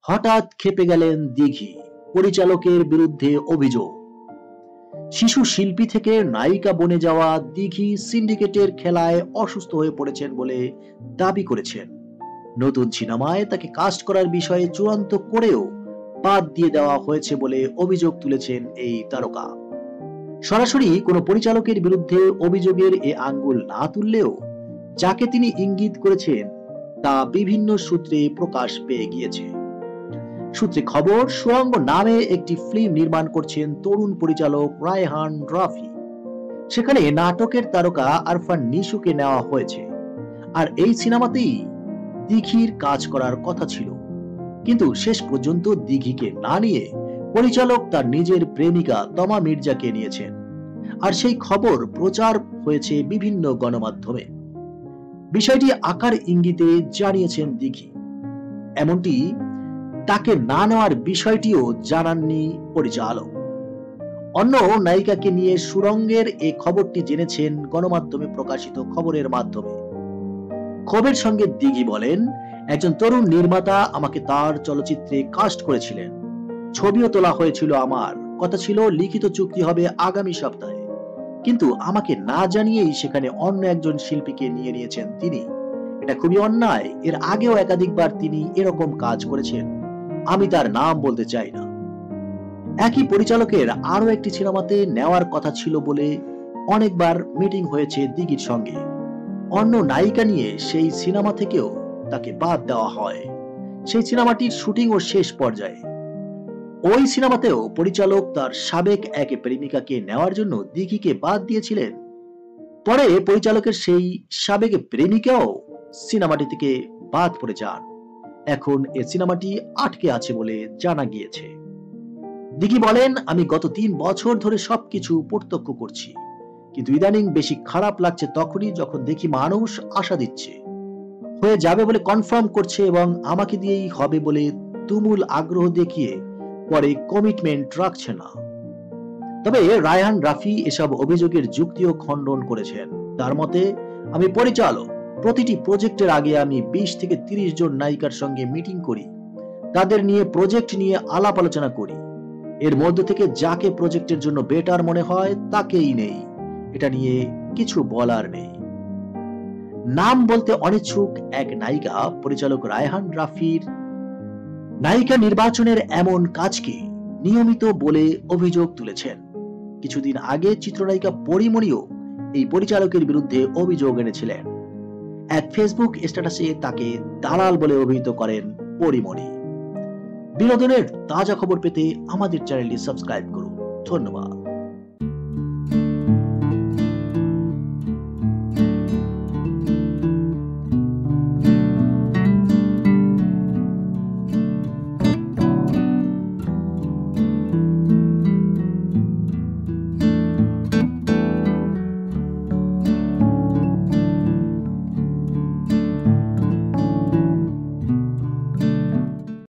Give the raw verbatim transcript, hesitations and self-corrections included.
হঠাৎ খেপে গেলেন দিঘি, পরিচালকের বিরুদ্ধে অভিযোগ। শিশু শিল্পী থেকে নায়িকা বনে যাওয়া দিঘি সিন্ডিকেটের খেলায় অসুস্থ হয়ে পড়েছেন বলে দাবি করেছেন। নতুন সিনেমায় তাকে কাস্ট করার বিষয়ে চূড়ান্ত করেও বাদ দিয়ে দেওয়া হয়েছে বলে অভিযোগ তুলেছেন এই তারকা। সরাসরি কোনো পরিচালকের বিরুদ্ধে অভিযোগের এ আঙ্গুল না তুললেও যাকে তিনি ইঙ্গিত করেছেন তা বিভিন্ন সূত্রে প্রকাশ পেয়ে গিয়েছে। সূত্রে খবর, সুড়ঙ্গ নামে একটি ফিল্ম নির্মাণ করছেন তরুণ পরিচালক রায়হান রাফি। সেখানে নাটকের তারকা আরফান নিশুকে নেওয়া হয়েছে। আর এই সিনেমাতেই দিঘির কাজ করার কথা ছিল, কিন্তু শেষ পর্যন্ত দিঘিকে না নিয়ে পরিচালক তার নিজের প্রেমিকা তমা মির্জাকে নিয়েছেন। আর সেই খবর প্রচার হয়েছে বিভিন্ন গণমাধ্যমে। বিষয়টি আকার ইঙ্গিতে জানিয়েছেন দিঘি। এমনটি তাকে না নেওয়ার বিষয়টিও জানাননি পরিচালক। অন্য নায়িকাকে নিয়ে সুড়ঙ্গের এই খবরটি জেনেছেন গণমাধ্যমে প্রকাশিত খবরের মাধ্যমে। ক্ষোভের সঙ্গে দিঘি বলেন, একজন তরুণ নির্মাতা আমাকে তার চলচ্চিত্রে কাস্ট করেছিলেন, ছবিও তোলা হয়েছিল। আমার কথা ছিল লিখিত চুক্তি হবে আগামী সপ্তাহে, কিন্তু আমাকে না জানিয়েই সেখানে অন্য একজন শিল্পীকে নিয়ে নিয়েছেন তিনি। এটা খুবই অন্যায়। এর আগেও একাধিকবার তিনি এরকম কাজ করেছেন, আমি তার নাম বলতে চাই না। একই পরিচালকের আরো একটি সিনেমাতে নেওয়ার কথা ছিল বলে অনেকবার মিটিং হয়েছে দিঘির সঙ্গে। অন্য নায়িকা নিয়ে সেই সিনেমা থেকেও তাকে বাদ দেওয়া হয়। সেই সিনেমাটির শুটিংও শেষ পর্যায়ে। ওই সিনেমাতেও পরিচালক তার সাবেক এক প্রেমিকাকে নেওয়ার জন্য দিঘিকে বাদ দিয়েছিলেন। পরে পরিচালকের সেই সাবেক প্রেমিকাও সিনেমাটি থেকে বাদ পড়ে যান। এখন এই সিনেমাটি আটকে আছে বলে জানা গিয়েছে। দিঘি বলেন, আমি গত তিন বছর ধরে সবকিছু প্রত্যক্ষ করছি, কিন্তু ইদানিং বেশি খারাপ লাগছে তখনই যখন দেখি মানুষ আশা দিচ্ছে, হয়ে যাবে বলে কনফার্ম করছে এবং আমাকে দিয়েই হবে বলে তুমুল আগ্রহ দেখিয়ে পরে কমিটমেন্ট রাখছে না। তবে রায়হান রাফি এসব অভিযোগের যুক্তিও খণ্ডন করেছেন। তার মতে, আমি পরিচালক, প্রতিটি প্রজেক্টের আগে আমি বিশ থেকে তিরিশ জন নায়িকার সঙ্গে মিটিং করি, তাদের নিয়ে প্রজেক্ট নিয়ে আলাপ আলোচনা করি। এর মধ্য থেকে যাকে প্রজেক্টের জন্য বেটার মনে হয় তাকেই নেই। এটা নিয়ে কিছু বলার নেই। নাম বলতে অনিচ্ছুক এক নায়িকা পরিচালক রায়হান রাফির নায়িকা নির্বাচনের এমন কাজকে নিয়মিত বলে অভিযোগ তুলেছেন। কিছুদিন আগে চিত্রনায়িকা পরিমণিও এই পরিচালকের বিরুদ্ধে অভিযোগ এনেছিলেন। এক ফেসবুক স্ট্যাটাসে তাকে দালাল বলে অভিহিত করেন পরিমণি। বিনোদনের তাজা খবর পেতে আমাদের চ্যানেলটি সাবস্ক্রাইব করুন। ধন্যবাদ।